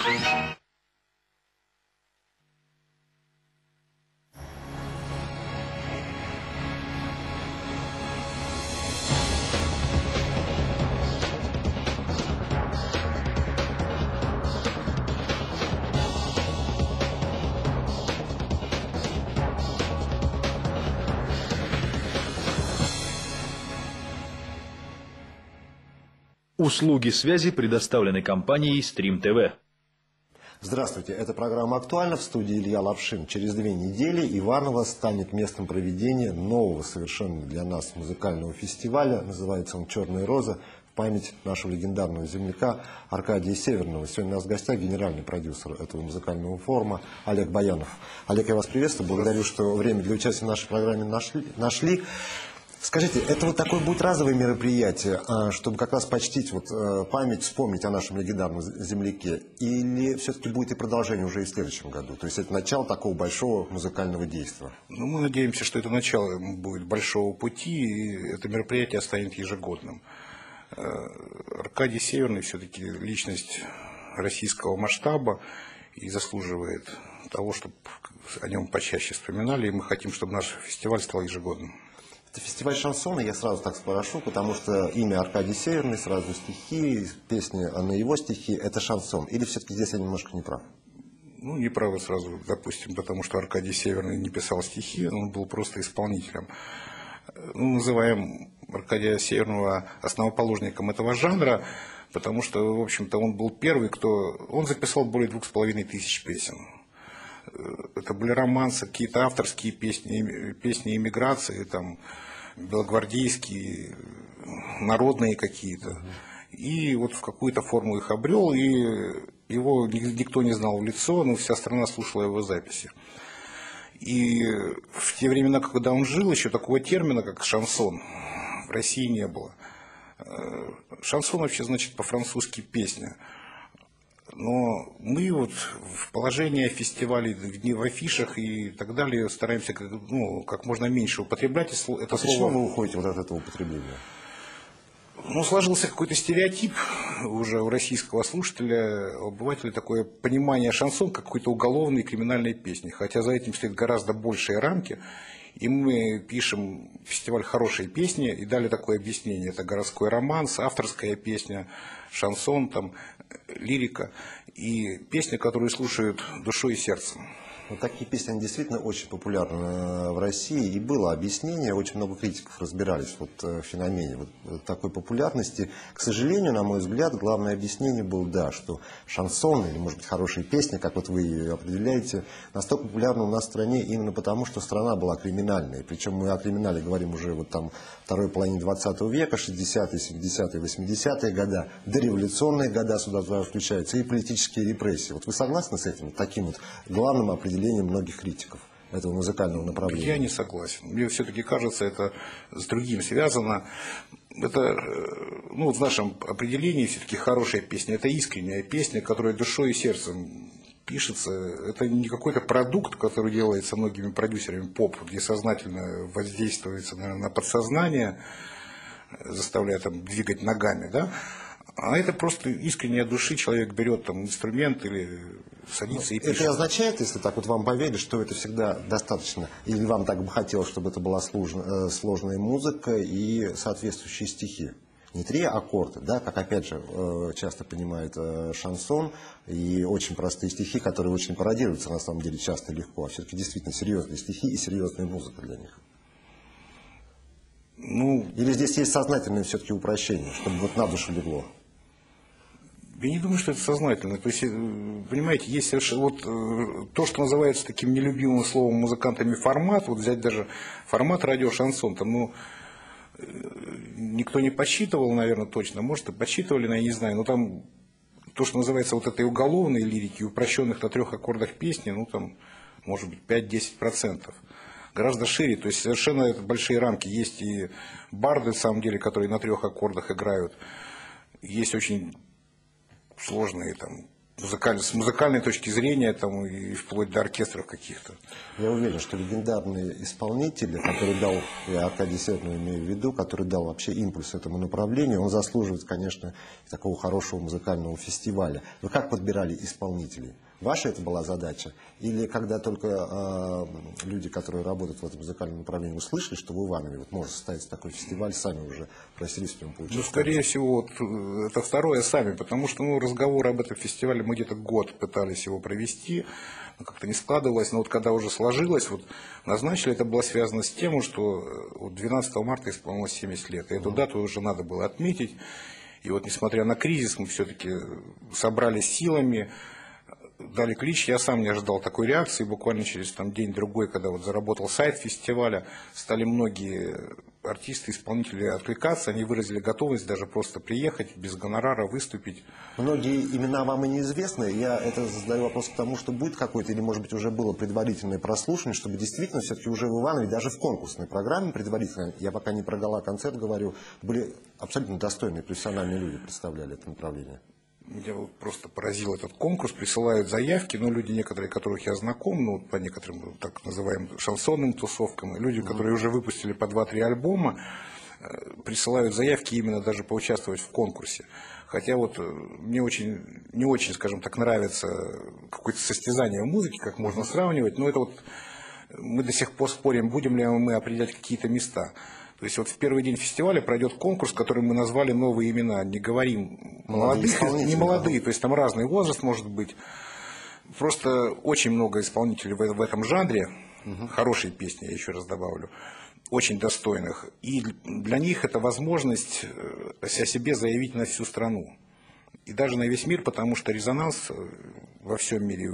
Услуги связи предоставлены компанией Stream TV. Здравствуйте, это программа «Актуально», в студии Илья Лапшин. Через 2 недели Иваново станет местом проведения нового совершенно для нас музыкального фестиваля. Называется он «Черная роза», в память нашего легендарного земляка Аркадия Северного. Сегодня у нас в гостях генеральный продюсер этого музыкального форума Олег Баянов. Олег, я вас приветствую, благодарю, что время для участия в нашей программе нашли. Скажите, это вот такое будет разовое мероприятие, чтобы как раз почтить память, вспомнить о нашем легендарном земляке? Или все-таки будет и продолжение уже и в следующем году? То есть это начало такого большого музыкального действия? Ну, мы надеемся, что это начало будет большого пути, и это мероприятие станет ежегодным. Аркадий Северный все-таки личность российского масштаба и заслуживает того, чтобы о нем почаще вспоминали, и мы хотим, чтобы наш фестиваль стал ежегодным. Это фестиваль шансона, я сразу так спрошу, потому что имя Аркадий Северный, сразу стихи, песни на его стихи, это шансон. Или все-таки здесь я немножко не прав? Ну, не правы сразу, допустим, потому что Аркадий Северный не писал стихи, он был просто исполнителем. Мы называем Аркадия Северного основоположником этого жанра, потому что, в общем-то, он был первый, Он записал более 2500 песен. Это были романсы, какие-то авторские песни эмиграции, там, белогвардейские, народные какие-то. И вот в какую-то форму их обрел, и его никто не знал в лицо, но вся страна слушала его записи. И в те времена, когда он жил, еще такого термина, как шансон, в России не было. Шансон вообще значит по-французски «песня». Но мы вот в положении фестивалей, в афишах и так далее стараемся как можно меньше употреблять это слово. Почему вы уходите от этого употребления? Ну, сложился какой-то стереотип уже у российского слушателя, у обывателя такое понимание шансон как какой-то уголовной криминальной песни. Хотя за этим стоят гораздо большие рамки. И мы пишем фестиваль «Хорошие песни» и дали такое объяснение. Это городской романс, авторская песня, шансон, там, лирика и песни, которые слушают душой и сердцем. Вот такие песни, они действительно очень популярны в России. И было объяснение, очень много критиков разбирались в феномене такой популярности. К сожалению, на мой взгляд, главное объяснение было, да, что шансон, или, может быть, хорошие песни, как вот вы ее определяете, настолько популярны у нас в стране именно потому, что страна была криминальной. Причем мы о криминале говорим уже второй половине 20 века, 60-е, 70-е, 80-е годы, дореволюционные годы сюда включаются, и политические репрессии. Вот вы согласны с этим, таким главным определением многих критиков этого музыкального направления? Я не согласен. Мне все-таки кажется, это с другим связано. Это, в нашем определении все-таки хорошая песня. Это искренняя песня, которая душой и сердцем пишется. Это не какой-то продукт, который делается многими продюсерами поп, где сознательно воздействуется, наверное, на подсознание, заставляя двигать ногами, да? А это просто искренняя души, человек берет инструмент или садится и пишет. Это означает, если так вам поверили, что это всегда достаточно, или вам так бы хотелось, чтобы это была сложная музыка и соответствующие стихи? Не 3 аккорда, да, как опять же часто понимает шансон, и очень простые стихи, которые очень пародируются на самом деле часто легко, а все-таки действительно серьезные стихи и серьезная музыка для них. Или здесь есть сознательное все-таки упрощение, чтобы на душу легло? Я не думаю, что это сознательно. То есть, понимаете, есть совершенно то, что называется таким нелюбимым словом музыкантами формат, взять даже формат радио-шансон, никто не подсчитывал, наверное, точно, может, и подсчитывали, но я не знаю, но там то, что называется этой уголовной лирики, упрощенных на 3 аккордах песни, может быть, 5-10%. Гораздо шире, то есть совершенно это большие рамки. Есть и барды, на самом деле, которые на 3 аккордах играют, есть очень сложные с музыкальной точки зрения, там, и вплоть до оркестров каких-то. Я уверен, что легендарные исполнители, который дал, я Аркадий Северного имею в виду, который дал вообще импульс этому направлению, он заслуживает, конечно, такого хорошего музыкального фестиваля. Вы как подбирали исполнителей? Ваша это была задача? Или когда только люди, которые работают в этом музыкальном направлении, услышали, что в Иванове вот может состояться такой фестиваль, сами уже просились в нем поучаствовать? Ну, скорее всего, вот, это второе сами, потому что разговор об этом фестивале мы где-то год пытались его провести, но как-то не складывалось. Но вот когда уже сложилось, вот, назначили, это было связано с тем, что вот 12 марта исполнилось 70 лет. И эту дату уже надо было отметить. И вот, несмотря на кризис, мы все-таки собрались силами, дали клич. Я сам не ожидал такой реакции. Буквально через день-другой, когда вот заработал сайт фестиваля, стали многие артисты, исполнители откликаться. Они выразили готовность даже просто приехать, без гонорара выступить. Многие имена вам и неизвестны. Я это задаю вопрос к тому, что будет какой-то, или, может быть, уже было предварительное прослушивание, чтобы действительно все-таки уже в Иванове, даже в конкурсной программе предварительно, я пока не про гала-концерт говорю, были абсолютно достойные профессиональные люди, представляли это направление. Меня вот просто поразил этот конкурс, присылают заявки, но люди, некоторые, которых я знаком, по некоторым так называемым шансонным тусовкам, люди, которые уже выпустили по 2-3 альбома, присылают заявки именно даже поучаствовать в конкурсе. Хотя вот мне не очень, скажем так, нравится какое-то состязание в музыке, как можно сравнивать, но это вот мы до сих пор спорим, будем ли мы определять какие-то места. То есть вот в первый день фестиваля пройдет конкурс, который мы назвали «Новые имена». Не говорим молодых, не молодые, то есть там разный возраст может быть. Просто очень много исполнителей в этом жанре, хорошие песни, я еще раз добавлю, очень достойных. И для них это возможность о себе заявить на всю страну. И даже на весь мир, потому что резонанс во всем мире,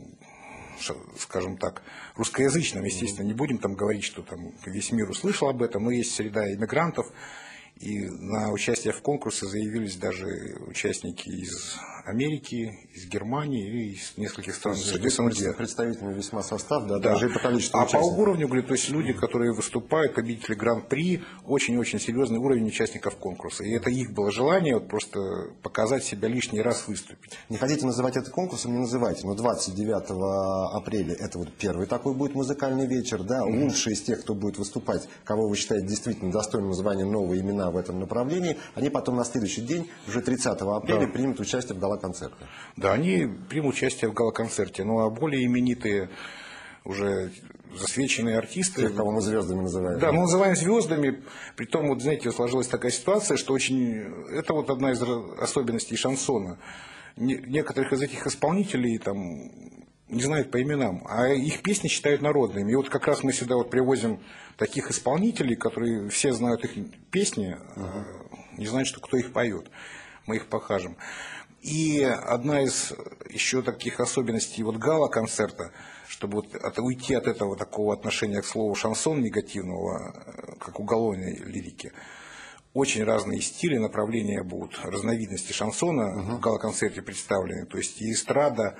скажем так, русскоязычном, естественно, не будем там говорить, что там весь мир услышал об этом, но есть среда иммигрантов, и на участие в конкурсе заявились даже участники из Америки, из Германии и из нескольких стран СНГ. Представительный весьма состав, да, даже и по количеству по участников. уровню, говорю, то есть люди, которые выступают, победители Гран-при, очень-очень серьезный уровень участников конкурса. И это их было желание вот просто показать себя лишний раз выступить. Не хотите называть это конкурсом, не называйте, но 29 апреля это вот первый такой будет музыкальный вечер, да, лучшие из тех, кто будет выступать, кого вы считаете действительно достойным звания «Новые имена» в этом направлении, они потом на следующий день, уже 30 апреля, примут участие в гала-концерте. Да, они примут участие в гала-концерте, ну а более именитые уже засвеченные артисты. Тех, кого мы звездами называем. Да, мы называем звездами. Притом, вот, знаете, сложилась такая ситуация, что это вот одна из особенностей шансона. Некоторых из этих исполнителей там не знают по именам, а их песни считают народными. И вот как раз мы сюда вот привозим таких исполнителей, которые все знают их песни, не знают, что кто их поет. Мы их покажем. И одна из еще таких особенностей вот гала-концерта, чтобы вот уйти от этого такого отношения к слову шансон негативного, как уголовной лирики, очень разные стили, направления будут, разновидности шансона в гала-концерте представлены. То есть и эстрада,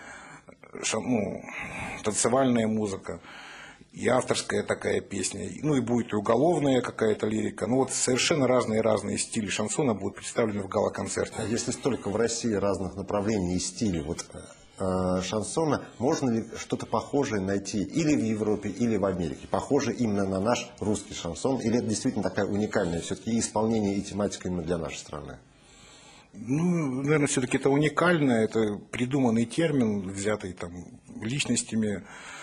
танцевальная музыка, и авторская такая песня, ну и будет и уголовная какая-то лирика. Ну вот совершенно разные стили шансона будут представлены в гала-концерте. А если столько в России разных направлений и стилей шансона, можно ли что-то похожее найти или в Европе, или в Америке? Похоже именно на наш русский шансон? Или это действительно такая уникальная все-таки и исполнение, и тематика именно для нашей страны? Ну, наверное, все-таки это уникально, это придуманный термин, взятый там личностями,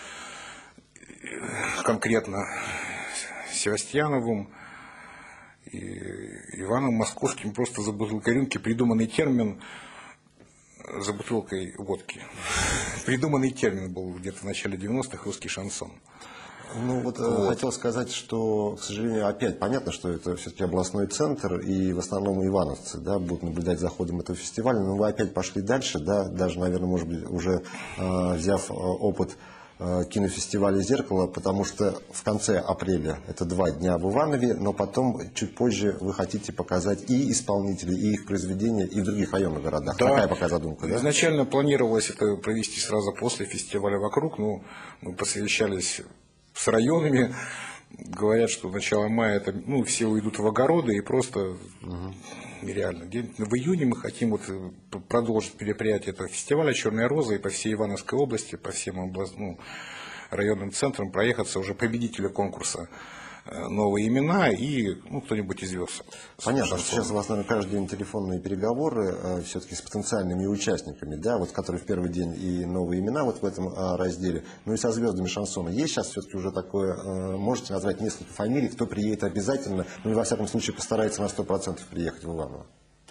конкретно Севастьяновым и Иваном Московским, просто за бутылкой рюмки придуманный термин за бутылкой водки. Придуманный термин был где-то в начале 90-х русский шансон. Хотел сказать, что, к сожалению, опять понятно, что это все-таки областной центр, и в основном ивановцы будут наблюдать за ходом этого фестиваля, но вы опять пошли дальше, даже, наверное, может быть, уже взяв опыт кинофестиваля «Зеркало», потому что в конце апреля это 2 дня в Иванове, но потом, чуть позже, вы хотите показать и исполнителей, и их произведения, и в других районных городах. Да. Такая пока задумка, да? Изначально планировалось это провести сразу после фестиваля «Вокруг», но мы посовещались с районами, говорят, что начало мая, это, ну, все уйдут в огороды и просто нереально. В июне мы хотим вот продолжить мероприятие этого фестиваля «Черная роза» и по всей Ивановской области, по всем районным центрам проехаться уже победителя конкурса новые имена и кто-нибудь из звезд. Понятно, что сейчас у вас, наверное, каждый день телефонные переговоры все-таки с потенциальными участниками, да, вот которые в первый день и новые имена вот в этом разделе, ну и со звездами шансона. Есть сейчас все-таки уже такое, можете назвать несколько фамилий, кто приедет обязательно, ну и во всяком случае постарается на 100% приехать в Иваново?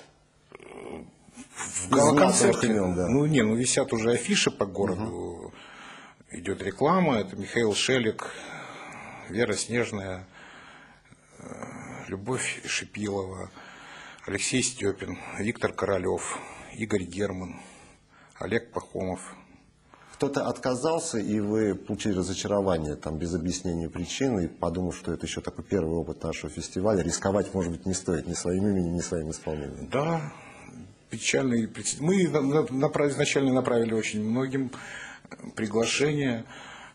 В гала-концерте, да. Висят уже афиши по городу, идет реклама, это Михаил Шелик, Вера Снежная, Любовь Шипилова, Алексей Степин, Виктор Королев, Игорь Герман, Олег Пахомов. Кто-то отказался, и вы получили разочарование там, без объяснения причин, и подумав, что это еще такой первый опыт нашего фестиваля, рисковать, может быть, не стоит ни своим именем, ни своим исполнением. Да, печальный прецедент. Мы изначально направили очень многим приглашения.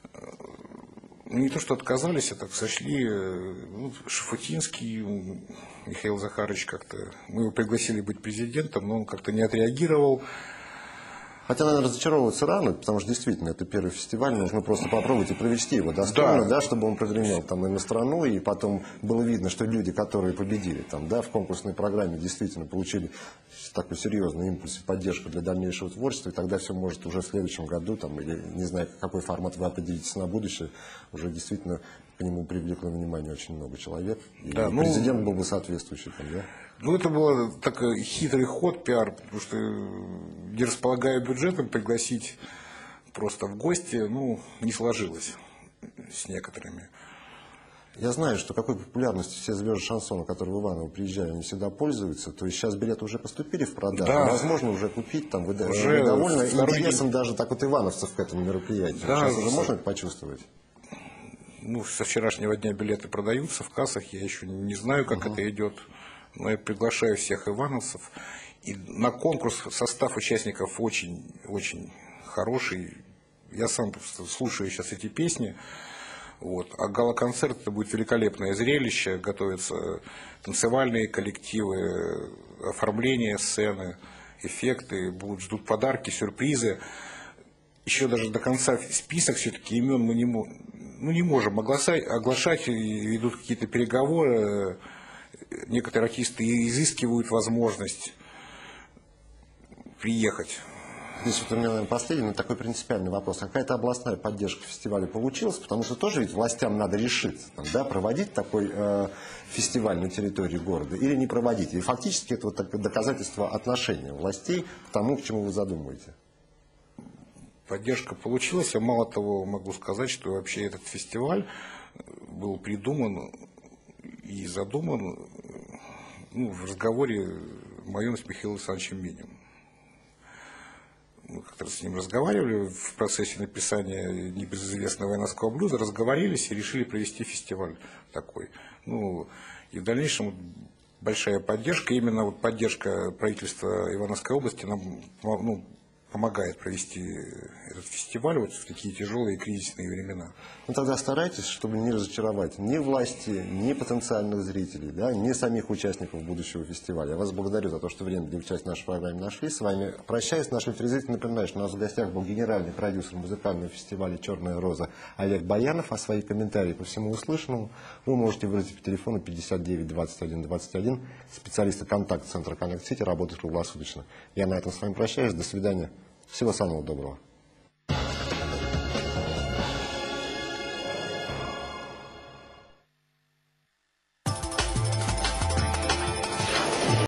Не то, что отказались, а так сошли. Шафутинский, Михаил Захарович как-то... Мы его пригласили быть президентом, но он как-то не отреагировал. Хотя, наверное, разочаровываться рано, потому что действительно это первый фестиваль, нужно просто попробовать и провести его достойно, да, чтобы он прогремел там и на страну, и потом было видно, что люди, которые победили там, да, в конкурсной программе, действительно получили такой серьезный импульс и поддержку для дальнейшего творчества, и тогда все может уже в следующем году, там, или не знаю, какой формат вы определитесь на будущее, уже действительно к нему привлекло внимание очень много человек, и да, президент был бы соответствующий там, да? Это был такой хитрый ход, пиар, потому что, не располагая бюджетом, пригласить просто в гости, не сложилось с некоторыми. Я знаю, что какой популярностью все звезды шансона, которые в Иваново приезжали, они всегда пользуются. То есть сейчас билеты уже поступили в продажу, да. Возможно уже купить, там, вы уже довольны интересом даже так вот ивановцев к этому мероприятию. Да, сейчас уже можно это почувствовать? Со вчерашнего дня билеты продаются в кассах, я еще не знаю, как это идет. Но я приглашаю всех ивановцев. И на конкурс состав участников очень хороший. Я сам слушаю сейчас эти песни. А гала-концерт — это будет великолепное зрелище. Готовятся танцевальные коллективы, оформление сцены, эффекты. Ждут подарки, сюрпризы. Еще даже до конца список все-таки имен мы не можем оглашать. Идут какие-то переговоры. Некоторые артисты изыскивают возможность приехать. Здесь вот у меня, наверное, последний, но такой принципиальный вопрос. Какая-то областная поддержка фестиваля получилась? Потому что тоже ведь властям надо решиться, там, да, проводить такой фестиваль на территории города или не проводить. И фактически это вот доказательство отношения властей к тому, к чему вы задумываете. Поддержка получилась. Я мало того могу сказать, что вообще этот фестиваль был придуман и задуман в разговоре моем с Михаилом Александровичем Минем. Мы как-то с ним разговаривали в процессе написания небезызвестного ивановского блюза, разговорились и решили провести фестиваль такой. И в дальнейшем большая поддержка, именно поддержка правительства Ивановской области нам помогает провести этот фестиваль в такие тяжелые и кризисные времена. Тогда старайтесь, чтобы не разочаровать ни власти, ни потенциальных зрителей, да, ни самих участников будущего фестиваля. Я вас благодарю за то, что время для участия в нашей программе нашли. С вами прощаюсь. Нашим телезрителям напоминаю, что у нас в гостях был генеральный продюсер музыкального фестиваля «Черная роза» Олег Баянов. А свои комментарии по всему услышанному вы можете выразить по телефону 59 21 21. Специалисты контакт-центра Connect City работают круглосуточно. Я на этом с вами прощаюсь. До свидания. Всего самого доброго.